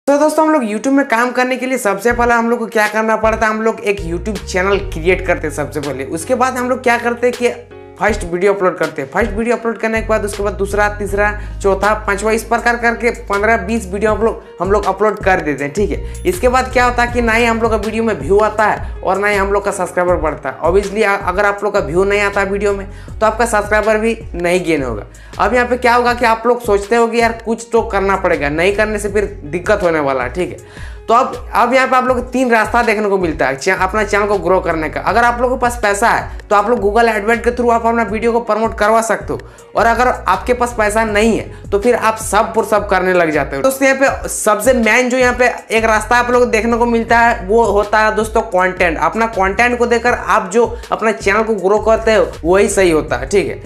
तो दोस्तों हम लोग YouTube में काम करने के लिए सबसे पहले हम लोग को क्या करना पड़ता है, हम लोग एक YouTube चैनल क्रिएट करते हैं सबसे पहले। उसके बाद हम लोग क्या करते हैं कि फर्स्ट वीडियो अपलोड करते हैं। फर्स्ट वीडियो अपलोड करने के बाद उसके बाद दूसरा, तीसरा, चौथा, पांचवा, इस प्रकार करके 15-20 वीडियो हम लोग अपलोड कर देते हैं। ठीक है, इसके बाद क्या होता है कि ना ही हम लोग का वीडियो में व्यू आता है और ना ही हम लोग का सब्सक्राइबर बढ़ता है। ऑब्वियसली अगर आप लोग का व्यू नहीं आता है वीडियो में तो आपका सब्सक्राइबर भी नहीं गेन होगा। अब यहाँ पे क्या होगा कि आप लोग सोचते हो कि यार कुछ तो करना पड़ेगा, नहीं करने से फिर दिक्कत होने वाला है। ठीक है, तो अब यहाँ पे आप लोग को 3 रास्ता देखने को मिलता है अपना चैनल को ग्रो करने का। अगर आप लोगों के पास पैसा है तो आप लोग गूगल एडवर्ड के थ्रू आप अपना वीडियो को प्रमोट करवा सकते हो, और अगर आपके पास पैसा नहीं है तो फिर आप सब करने लग जाते हो। दोस्तों यहाँ पे सबसे मेन जो यहाँ पे एक रास्ता आप लोग को देखने को मिलता है वो होता है दोस्तों कंटेंट। अपना कंटेंट को देखकर आप जो अपना चैनल को ग्रो करते हो वही सही होता है। ठीक है,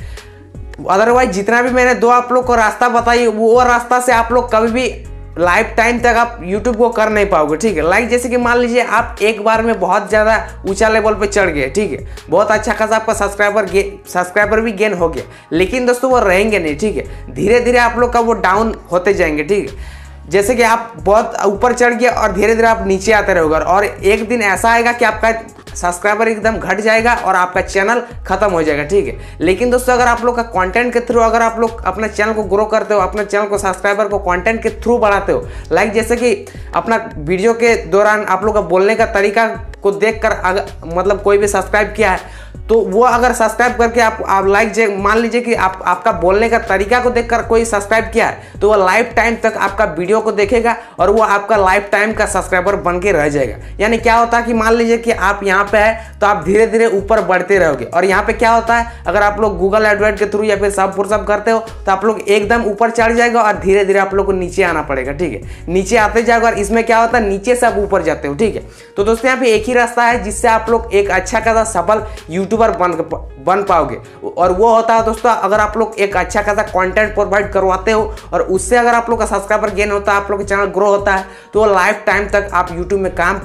अदरवाइज जितना भी मैंने 2 आप लोग को रास्ता बताई वो रास्ता से आप लोग कभी भी लाइफ टाइम तक आप YouTube को कर नहीं पाओगे। ठीक है, लाइक जैसे कि मान लीजिए आप एक बार में बहुत ज़्यादा ऊंचा लेवल पे चढ़ गए, ठीक है, बहुत अच्छा खासा आपका सब्सक्राइबर भी गेन हो गया, लेकिन दोस्तों वो रहेंगे नहीं। ठीक है, धीरे धीरे आप लोग का वो डाउन होते जाएंगे। ठीक है, जैसे कि आप बहुत ऊपर चढ़ गए और धीरे धीरे आप नीचे आते रहोगे, और एक दिन ऐसा आएगा कि आपका सब्सक्राइबर एकदम घट जाएगा और आपका चैनल खत्म हो जाएगा। ठीक है, लेकिन दोस्तों अगर आप लोग का कंटेंट के थ्रू अगर आप लोग अपने चैनल को ग्रो करते हो, अपने चैनल को सब्सक्राइबर को कंटेंट के थ्रू बढ़ाते हो, लाइक जैसे कि अपना वीडियो के दौरान आप लोग का बोलने का तरीका को देखकर अगर मतलब कोई भी सब्सक्राइब किया है तो वो अगर सब्सक्राइब करके आप लाइक मान लीजिए कि आपका बोलने का तरीका को देखकर कोई सब्सक्राइब किया है तो वो लाइफ टाइम तक आपका वीडियो को देखेगा और वो आपका लाइफ टाइम का सब्सक्राइबर बन के रह जाएगा। यानी क्या होता है कि मान लीजिए कि आप यहाँ पे है तो आप धीरे धीरे ऊपर बढ़ते रहोगे, और यहाँ पे क्या होता है अगर आप लोग गूगल एडवर्ड के थ्रू या फिर सब करते हो तो आप लोग एकदम ऊपर चढ़ जाएगा और धीरे धीरे आप लोग को नीचे आना पड़ेगा। ठीक है, नीचे आते जाएगा और इसमें क्या होता है नीचे से आप ऊपर जाते हो। ठीक है, तो दोस्तों यहाँ पे एक ही रास्ता है जिससे आप लोग एक अच्छा खासा सफल यूट्यूबर बन पाओगे, और वो होता है दोस्तों अगर आप लोग एक अच्छा खासा कंटेंट प्रोवाइड करवाते हो और उससे अगर आप लोग का सब्सक्राइबर गेन होता है, आप लोग का चैनल ग्रो होता है, तो लाइफ टाइम तक आप यूट्यूब में काम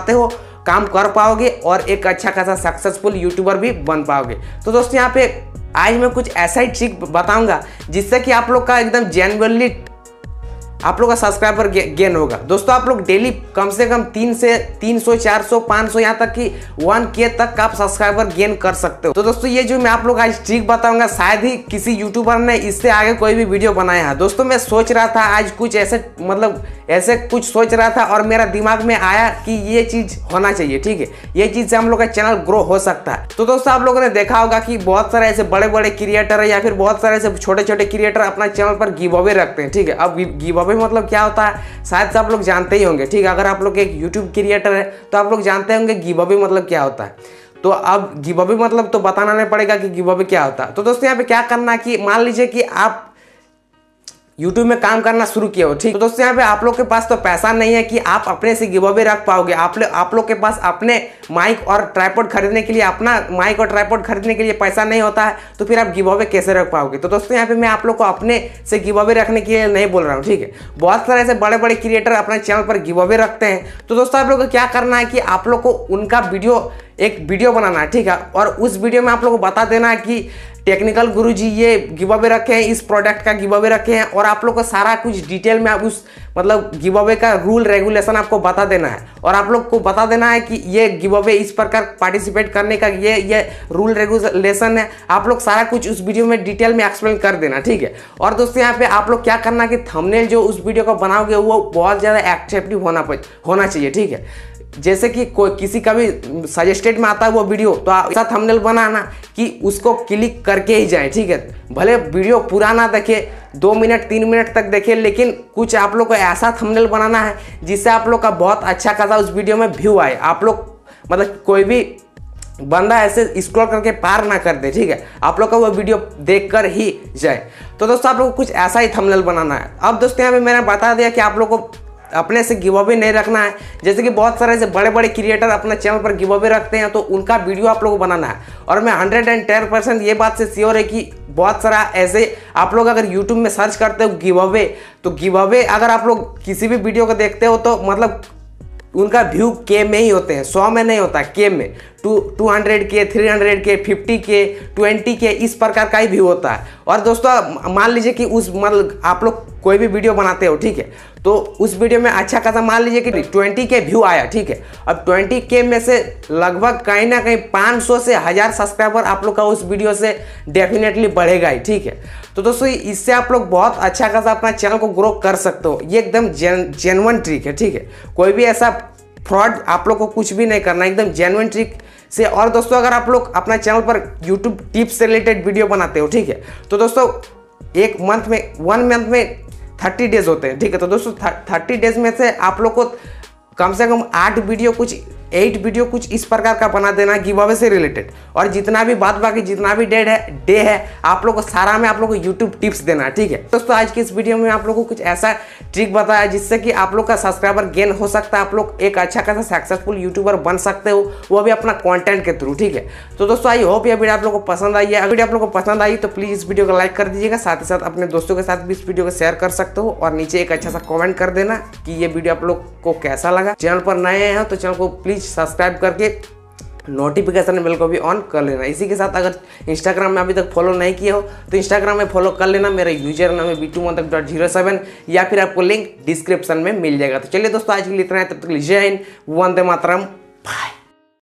कर पाओगे और एक अच्छा खासा सक्सेसफुल यूट्यूबर भी बन पाओगे। तो दोस्तों यहाँ पे आज मैं कुछ ऐसा ही ट्रिक बताऊंगा जिससे कि आप लोग का एकदम जेन्युइनली आप लोग का सब्सक्राइबर गेन होगा। दोस्तों आप लोग डेली कम से कम 300, 400, 500 यहाँ तक कि 1K तक आप सब्सक्राइबर गेन कर सकते हो। तो दोस्तों ये जो मैं आप लोग आज ट्रिक बताऊंगा शायद ही किसी यूट्यूबर ने इससे आगे कोई भी वीडियो बनाया है। दोस्तों मैं सोच रहा था आज कुछ ऐसे कुछ सोच रहा था और मेरा दिमाग में आया कि ये चीज होना चाहिए। ठीक है, ये चीज से हम लोग का चैनल ग्रो हो सकता है। तो दोस्तों आप लोगों ने देखा होगा कि बहुत सारे ऐसे बड़े बड़े क्रिएटर है या फिर बहुत सारे ऐसे छोटे छोटे क्रिएटर अपना चैनल पर गिव अवे रखते हैं। ठीक है, अब गिव अवे मतलब क्या होता है शायद से आप लोग जानते ही होंगे। ठीक है, अगर आप लोग एक यूट्यूब क्रिएटर है तो आप लोग जानते होंगे गिव अवे मतलब क्या होता है। तो अब गिव अवे मतलब तो बताना नहीं पड़ेगा कि गिव अवे क्या होता है। तो दोस्तों यहाँ पे क्या करना है कि मान लीजिए कि आप YouTube में काम करना शुरू किया हो। ठीक, तो दोस्तों यहाँ पे आप लोग के पास तो पैसा नहीं है कि आप अपने से गिव अवे रख पाओगे। आप लोग के पास अपने माइक और ट्राइपॉड खरीदने के लिए पैसा नहीं होता है, तो फिर आप गिव अवे कैसे रख पाओगे। तो दोस्तों यहाँ पे मैं आप लोग को अपने से गिव अवे रखने के लिए नहीं बोल रहा हूँ। ठीक है, बहुत सारे ऐसे बड़े बड़े क्रिएटर अपने चैनल पर गिव अवे रखते हैं। तो दोस्तों आप लोग को क्या करना है कि आप लोग को उनका एक वीडियो बनाना है। ठीक है, और उस वीडियो में आप लोग को बता देना है कि टेक्निकल गुरुजी ये गिव अवे रखे हैं, इस प्रोडक्ट का गिव अवे रखे हैं, और आप लोग को सारा कुछ डिटेल में आप उस गिव अवे का रूल रेगुलेशन आपको बता देना है, और आप लोग को बता देना है कि ये गिव अवे इस प्रकार पार्टिसिपेट करने का ये रूल रेगुलेशन है। आप लोग सारा कुछ उस वीडियो में डिटेल में एक्सप्लेन कर देना। ठीक है, और दोस्तों यहाँ पे आप लोग क्या करना कि थंबनेल जो उस वीडियो को बनाओगे वो बहुत ज़्यादा एट्रैक्टिव होना चाहिए। ठीक है, जैसे कि कोई किसी का भी सजेस्टेड में आता है वो वीडियो, तो ऐसा थंबनेल बनाना कि उसको क्लिक करके ही जाए। ठीक है, भले वीडियो पूरा ना देखे, 2 मिनट 3 मिनट तक देखे, लेकिन कुछ आप लोग को ऐसा थंबनेल बनाना है जिससे आप लोग का बहुत अच्छा खासा उस वीडियो में व्यू आए। आप लोग कोई भी बंदा ऐसे स्क्रॉल करके पार ना कर दे। ठीक है, आप लोग का वो वीडियो देखकर ही जाए। तो दोस्तों आप लोग को कुछ ऐसा ही थंबनेल बनाना है। अब दोस्तों यहाँ पे मैंने बता दिया कि आप लोग को अपने से गिव अवे नहीं रखना है। जैसे कि बहुत सारे ऐसे बड़े बड़े क्रिएटर अपने चैनल पर गिव अवे रखते हैं, तो उनका वीडियो आप लोगों को बनाना है। और मैं 110% ये बात से श्योर है कि बहुत सारा ऐसे आप लोग अगर YouTube में सर्च करते हो गिव अवे, तो गिव अवे अगर आप लोग किसी भी वीडियो को देखते हो तो मतलब उनका व्यू के में ही होते हैं, 100 में नहीं होता, के में 200K, 300K, 50K, 20K इस प्रकार का ही व्यू होता है। और दोस्तों मान लीजिए कि उस मतलब आप लोग कोई भी वीडियो बनाते हो, ठीक है, तो उस वीडियो में अच्छा खासा मान लीजिए कि 20K व्यू आया, ठीक है। अब 20K में से लगभग कहीं ना कहीं 500 से 1000 सब्सक्राइबर आप लोग का उस वीडियो से डेफिनेटली बढ़ेगा ही, ठीक है। तो दोस्तों इससे आप लोग बहुत अच्छा खासा अपना चैनल को ग्रो कर सकते हो। ये एकदम जेन्युइन ट्रिक है, ठीक है। कोई भी ऐसा फ्रॉड आप लोग को कुछ भी नहीं करना, एकदम जेन्युइन ट्रिक से। और दोस्तों अगर आप लोग अपना चैनल पर यूट्यूब टिप्स से रिलेटेड वीडियो बनाते हो, ठीक है, तो दोस्तों वन मंथ में 30 डेज होते हैं, ठीक है। तो दोस्तों 30 डेज में से आप लोग को कम से कम 8 वीडियो कुछ इस प्रकार का बना देना गिव अवे से रिलेटेड। और जितना भी बाकी जितना भी डे है आप लोग को सारा में आप लोग को यूट्यूब टिप्स देना, ठीक है। दोस्तों आज की इस वीडियो में आप लोग को कुछ ऐसा ट्रिक बताया जिससे कि आप लोग का सब्सक्राइबर गेन हो सकता है, आप लोग एक अच्छा खासा सक्सेसफुल यूट्यूबर बन सकते हो, वो भी अपना कंटेंट के थ्रू, ठीक है। तो दोस्तों आई होप यह वीडियो आप लोग को पसंद आई है। अगर वीडियो आप लोग को पसंद आई तो प्लीज़ इस वीडियो को लाइक कर दीजिएगा, साथ ही साथ अपने दोस्तों के साथ भी इस वीडियो को शेयर कर सकते हो। और नीचे एक अच्छा सा कमेंट कर देना कि ये वीडियो आप लोग को कैसा लगा। चैनल पर नए हैं तो चैनल को प्लीज़ सब्सक्राइब करके नोटिफिकेशन बेल को भी ऑन कर लेना। इसी के साथ अगर इंस्टाग्राम में अभी तक फॉलो नहीं किया हो तो इंस्टाग्राम में फॉलो कर लेना। मेरा यूजर नाम है b2modak.07 या फिर आपको लिंक डिस्क्रिप्शन में मिल जाएगा। तो चलिए दोस्तों आज के लिए इतना है, तब तक जय हिंद, वंदे मातरम, बाय।